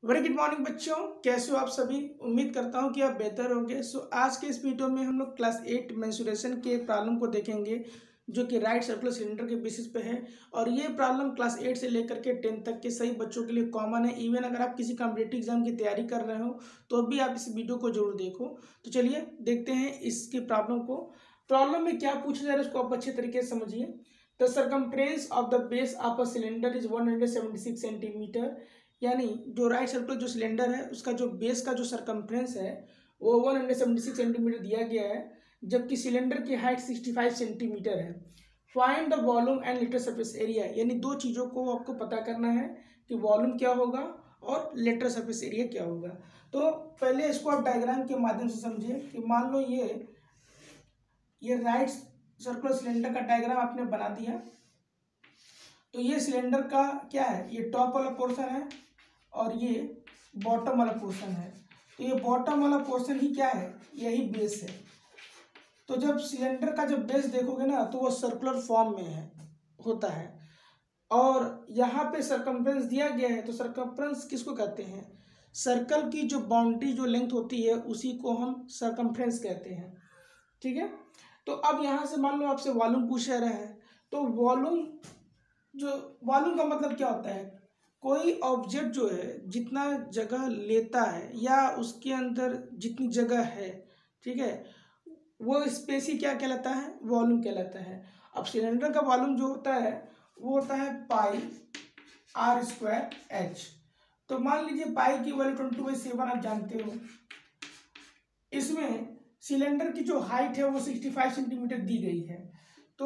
Very good morning बच्चों, कैसे हो आप सभी। उम्मीद करता हूं कि आप बेहतर होंगे। आज के इस वीडियो में हम लोग क्लास 8 मेंसुरेशन के प्रॉब्लम को देखेंगे जो कि राइट सर्कुलर सिलेंडर के बेसिस पे है। और ये प्रॉब्लम क्लास 8 से लेकर के 10 तक के सही बच्चों के लिए कॉमन है। इवन अगर आप किसी कॉम्पिटिटिव एग्जाम की तैयारी कर रहे हो तो भी आप इस वीडियो को जरूर देखो। तो चलिए देखते हैं इसके प्रॉब्लम को। प्रॉब्लम में क्या पूछा जा रहा है उसको आप अच्छे तरीके से समझिए। The circumference of the base of a cylinder is 176 centimetre. यानी जो राइट सर्कुलर जो सिलेंडर है उसका जो बेस का जो सरकमफ्रेंस है वो 176 सेंटीमीटर दिया गया है, जबकि सिलेंडर की हाइट 65 सेंटीमीटर है। Find the volume and lateral surface area. यानी दो चीज़ों को आपको पता करना है कि वॉल्यूम क्या होगा और लेटर सरफेस एरिया क्या होगा। तो पहले इसको आप डायग्राम के माध्यम से समझिए कि मान लो ये राइट सर्कुलर सिलेंडर का डायग्राम आपने बना दिया। तो ये सिलेंडर का क्या है, ये टॉप वाला पोर्शन है और ये बॉटम वाला पोर्शन है। तो ये बॉटम वाला पोर्शन ही क्या है, यही बेस है। तो जब सिलेंडर का जब बेस देखोगे ना तो वो सर्कुलर फॉर्म में है होता है। और यहाँ पे सरकमफ्रेंस दिया गया है। तो सरकमफ्रेंस किसको कहते हैं, सर्कल की जो बाउंड्री जो लेंथ होती है उसी को हम सरकमफ्रेंस कहते हैं। ठीक है। तो अब यहाँ से मान लो आपसे वॉल्यूम पूछा रहा है। तो वॉल्यूम का मतलब क्या होता है, कोई ऑब्जेक्ट जो है जितना जगह लेता है या उसके अंदर जितनी जगह है, ठीक है, वो स्पेस ही क्या कहलाता है, वॉल्यूम कहलाता है। अब सिलेंडर का वॉल्यूम जो होता है वो होता है पाई आर स्क्वायर एच। तो मान लीजिए पाई की वैल्यू 22/7 आप जानते हो। इसमें सिलेंडर की जो हाइट है वो 65 सेंटीमीटर दी गई है। तो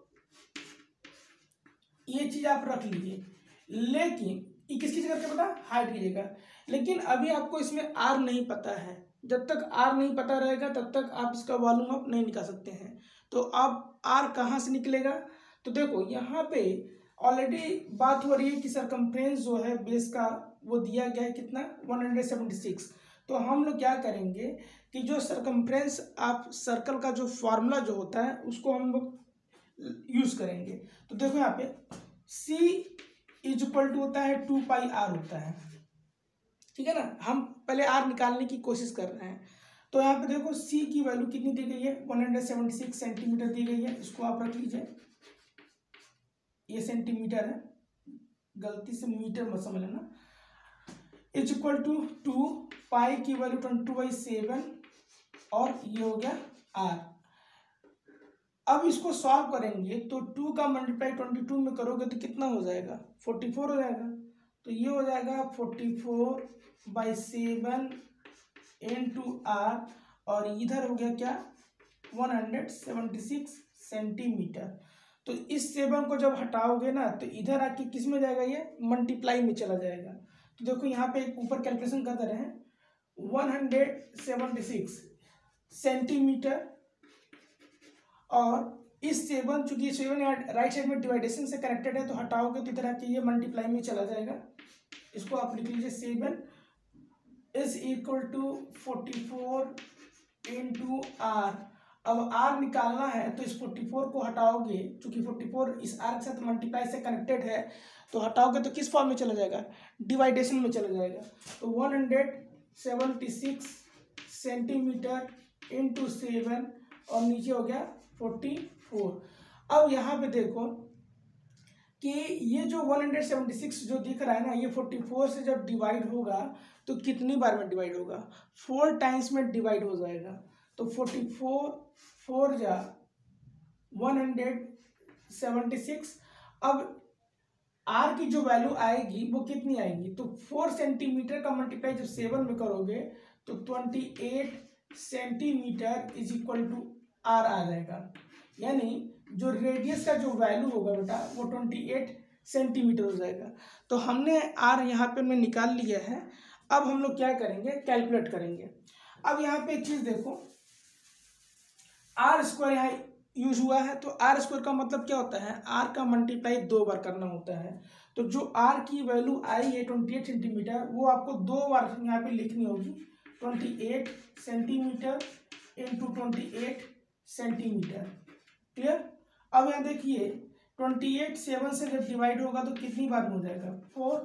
ये चीज आप रख लीजिए, लेकिन ये किसकी जगह पे पता, हाइट की जगह। लेकिन अभी आपको इसमें आर नहीं पता है। जब तक आर नहीं पता रहेगा तब तक आप इसका वॉल्यूम आप नहीं निकाल सकते हैं। तो अब आर कहाँ से निकलेगा, तो देखो यहाँ पे ऑलरेडी बात हो रही है कि सरकमफ्रेंस जो है बेस का वो दिया गया है कितना, 176। तो हम लोग क्या करेंगे कि जो सरकमफ्रेंस आप सर्कल का जो फॉर्मूला जो होता है उसको हम लोग यूज करेंगे। तो देखो यहाँ पे C इज इक्वल टू होता है 2πr होता है। ठीक है ना, हम पहले R निकालने की कोशिश कर रहे हैं। तो यहाँ पे देखो C की वैल्यू कितनी दी गई है, 176 सेंटीमीटर दी गई है। इसको आप रख लीजिए, ये सेंटीमीटर है, गलती से मीटर मत समझ लेना। इज इक्वल टू 2 पाई की वैल्यू 22/7 और ये हो गया R। अब इसको सॉल्व करेंगे तो 2 का मल्टीप्लाई 22 में करोगे तो कितना हो जाएगा, 44 हो जाएगा। तो ये हो जाएगा 44/7 इंटू आर, और इधर हो गया क्या, 176 सेंटीमीटर। तो इस 7 को जब हटाओगे ना तो इधर आके किस में जाएगा, ये मल्टीप्लाई में चला जाएगा। तो देखो यहाँ पे ऊपर कैलकुलेशन कर रहे हैं, 176 सेंटीमीटर, और इस 7 चूंकि 7 राइट साइड में डिवाइडेशन से कनेक्टेड है तो हटाओगे तो इधर आके ये मल्टीप्लाई में चला जाएगा। इसको आप लिख लीजिए, 7 is equal to 44 into R. अब आर निकालना है तो इस 44 को हटाओगे, चूंकि 44 इस आर के साथ मल्टीप्लाई से कनेक्टेड है तो हटाओगे तो किस फॉर्म में चला जाएगा, डिवाइडेशन में चला जाएगा। तो 176 सेंटीमीटर इंटू 7 और नीचे हो गया 44। अब यहाँ पे देखो कि ये जो 176 जो दिख रहा है ना, ये 44 से जब डिवाइड होगा तो कितनी बार में डिवाइड होगा, 4 टाइम्स में डिवाइड हो जाएगा। तो 44 4 जा 176। अब आर की जो वैल्यू आएगी वो कितनी आएगी, तो 4 सेंटीमीटर का मल्टीप्लाई जब 7 में करोगे तो 28 centimetre is equal to R आ जाएगा। यानी जो रेडियस का जो वैल्यू होगा बेटा वो 28 सेंटीमीटर हो जाएगा। तो हमने आर यहाँ पे मैं निकाल लिया है। अब हम लोग क्या करेंगे, कैलकुलेट करेंगे। अब यहाँ पे एक चीज देखो, आर स्क्वायर यहाँ यूज हुआ है। तो आर स्क्वायर का मतलब क्या होता है, आर का मल्टीप्लाई 2 बार करना होता है। तो जो आर की वैल्यू आई है 28 सेंटीमीटर वो आपको 2 बार यहाँ पे लिखनी होगी, 28 सेंटीमीटर इंटू 28 सेंटीमीटर। क्लियर। अब यहाँ देखिए 28 7 से जब डिवाइड होगा तो कितनी बार में हो जाएगा, 4।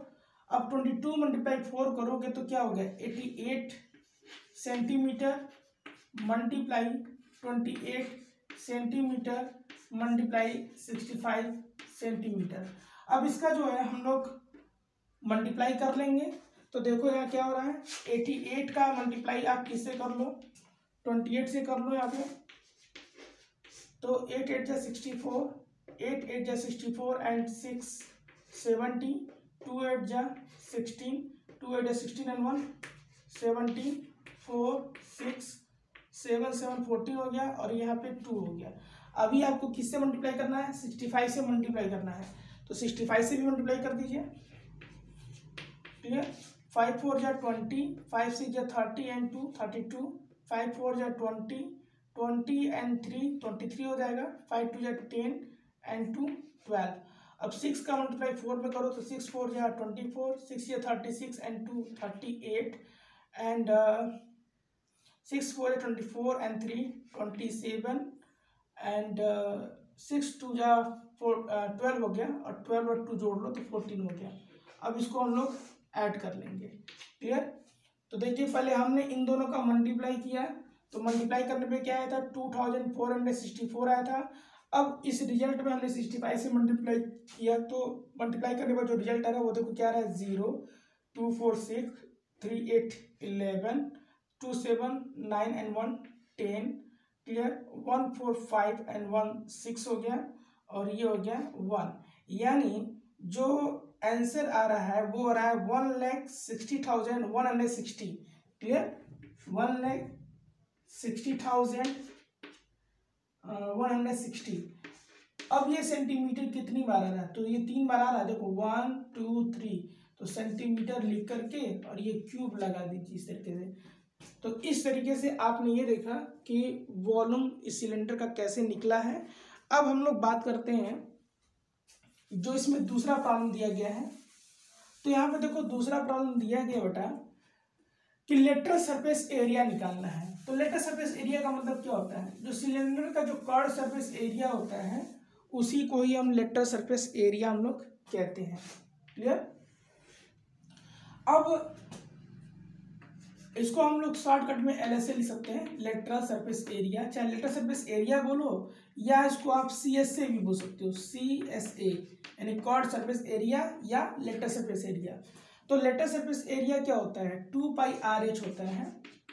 अब 22 मल्टीप्लाई 4 करोगे तो क्या हो गया 88 centimetre multiply 28 centimetre multiply 65 centimetre. अब इसका जो है हम लोग मल्टीप्लाई कर लेंगे। तो देखो यहाँ क्या हो रहा है 88 का मल्टीप्लाई आप किससे कर लो 28 से कर लो यहाँ पे। तो 8 8 जा 64, 8 8 जा 64 एंड 6 70, 2 8 जा 16, 2 8 जा 16 एंड 1 17, 4 6 7 7 14 हो गया और यहाँ पे 2 हो गया। अभी आपको किससे मल्टीप्लाई करना है 65 से मल्टीप्लाई करना है। तो 65 से भी मल्टीप्लाई कर दीजिए। क्लियर 5 4 जा 20, 5 6 जा 30 एंड 2 32, 5 4 जा 20, 20 एंड 3 23 हो जाएगा। 5 2 जा 10 एंड 2 12। अब 6 का मल्टीप्लाई 4 में करो तो 6 4 जा 24, 6 या 36 एंड 2 38 एंड 6 4 जा 24 एंड 3 27 एंड 6 2 जा 12 हो गया और 12 और 2 जोड़ लो तो 14 हो गया। अब इसको हम लोग ऐड कर लेंगे। क्लियर। तो देखिए पहले हमने इन दोनों का मल्टीप्लाई किया तो मल्टीप्लाई करने पे क्या आया था 2464 आया था। अब इस रिजल्ट में हमने 65 से मल्टीप्लाई किया तो मल्टीप्लाई करने पर जो रिजल्ट आ रहा है वो देखो क्या आ रहा है 0 2 4 6 3 8 11 2 7 9 एंड 1 10। क्लियर 1 4 5 एंड 1 6 हो गया और ये हो गया 1। यानी जो आंसर आ रहा है वो आ रहा है 1,60,160। क्लियर 1,60,160। अब ये सेंटीमीटर कितनी बार आ रहा है तो ये 3 बार आ रहा है। देखो 1 2 3 तो सेंटीमीटर लिख करके और ये क्यूब लगा दीजिए इस तरीके से। तो इस तरीके से आपने ये देखा कि वॉल्यूम इस सिलेंडर का कैसे निकला है। अब हम लोग बात करते हैं जो इसमें दूसरा प्रॉब्लम दिया गया है। तो यहाँ पे देखो दूसरा प्रॉब्लम दिया गया बेटा कि लेटरल सरफेस एरिया निकालना है। तो लेटरल सरफेस एरिया का मतलब क्या होता है जो सिलेंडर का जो कर्व सरफेस एरिया होता है उसी को ही हम लेटरल सरफेस एरिया हम लोग कहते हैं। क्लियर। अब इसको हम लोग शॉर्टकट में LSA लिख सकते हैं लेटरल सरफेस एरिया। चाहे लेटरल सरफेस एरिया बोलो या इसको आप CSA भी बोल सकते हो CSA यानी कर्व सरफेस एरिया या लेटरल सरफेस एरिया। तो लेटरल सरफेस एरिया क्या होता है 2πRH होता है।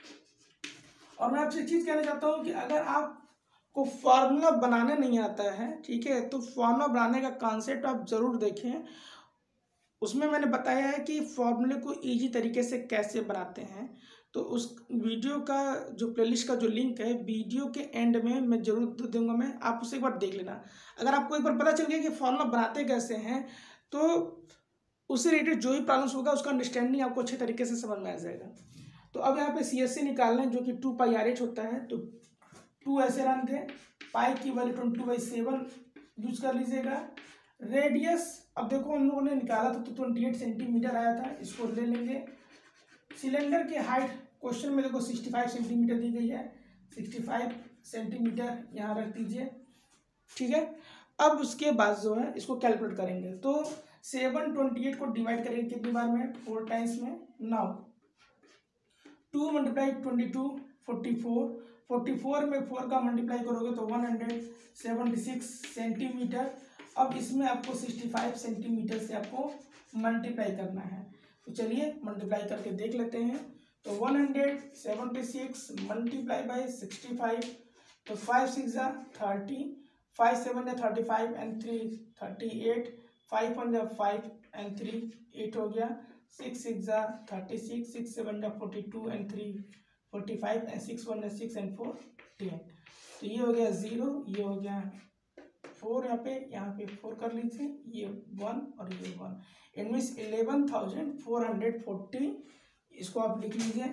और मैं आपसे एक चीज कहना चाहता हूँ कि अगर आपको फॉर्मूला बनाने नहीं आता है ठीक है तो फॉर्मूला बनाने का कॉन्सेप्ट आप जरूर देखें। उसमें मैंने बताया है कि फॉर्मूले को इजी तरीके से कैसे बनाते हैं। तो उस वीडियो का जो प्लेलिस्ट का जो लिंक है वीडियो के एंड में मैं जरूर दूंगा। मैं आप उसे एक बार देख लेना। अगर आपको एक बार पता चल गया कि फॉर्मूला बनाते कैसे हैं तो उससे रिलेटेड जो भी प्रॉब्लम्स होगा उसका अंडरस्टैंडिंग आपको अच्छे तरीके से समझ में आ जाएगा। तो अब यहाँ पे CSA निकालना है जो कि 2πRH होता है। तो 2 ऐसे रन थे पाई की वैल्यू 22/7 यूज कर लीजिएगा। रेडियस अब देखो हम लोगों ने निकाला था तो 28 सेंटीमीटर आया था। इसको ले लेंगे। सिलेंडर की हाइट क्वेश्चन में देखो 65 सेंटीमीटर दी गई है। 65 सेंटीमीटर यहाँ रख दीजिए। ठीक है। अब उसके बाद जो है इसको कैलकुलेट करेंगे तो 728 को डिवाइड करेंगे कितनी बार में 4 टाइम्स में। नाउ 2 × 22 44, 44 में 4 का मल्टीप्लाई करोगे तो 176 सेंटीमीटर। अब इसमें आपको 65 सेंटीमीटर से आपको मल्टीप्लाई करना है। तो चलिए मल्टीप्लाई करके देख लेते हैं। तो 176 मल्टीप्लाई बाय 65 तो 5 6 जा 30, 5 7 जा 35 एंड 3 38, 5 1 जा 5 एंड 3 8 हो गया। 6 6 जा 36, 6 7 जा 42 एंड 3 45 एंड 6 1 जा 6 एंड 4 10। तो ये हो गया 0, ये हो गया 4, यहाँ पे 4 कर लीजिए, ये 1 और ये 1। इट मीन्स 11,440 इसको आप लिख लीजिए।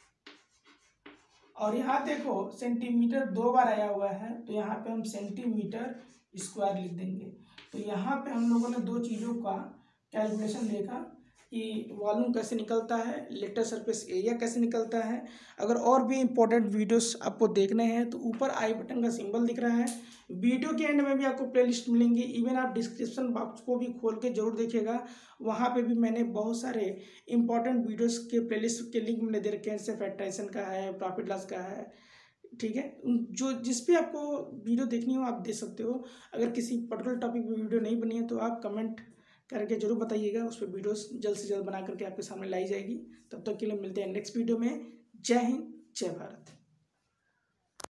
और यहाँ देखो सेंटीमीटर 2 बार आया हुआ है तो यहाँ पे हम सेंटीमीटर स्क्वायर लिख देंगे। तो यहाँ पे हम लोगों ने 2 चीज़ों का कैलकुलेशन देखा कि वॉल्यूम कैसे निकलता है, लेटर सरफेस एरिया कैसे निकलता है। अगर और भी इम्पोर्टेंट वीडियोस आपको देखने हैं तो ऊपर आई बटन का सिंबल दिख रहा है। वीडियो के एंड में भी आपको प्लेलिस्ट मिलेंगी। इवन आप डिस्क्रिप्शन बॉक्स को भी खोल के जरूर देखिएगा, वहाँ पे भी मैंने बहुत सारे इंपॉर्टेंट वीडियोस के प्लेलिस्ट के लिंक मैंने दे रखे हैं। जैसे फैक्टराइजेशन का है, प्रॉफिट लॉस का है, ठीक है। जो जिस पे आपको वीडियो देखनी हो आप दे सकते हो। अगर किसी पर्टिकुलर टॉपिक पे वीडियो नहीं बनी है तो आप कमेंट करके जरूर बताइएगा, उस पर वीडियोस जल्द से जल्द बना करके आपके सामने लाई जाएगी। तब तक के लिए मिलते हैं नेक्स्ट वीडियो में। जय हिंद, जय भारत।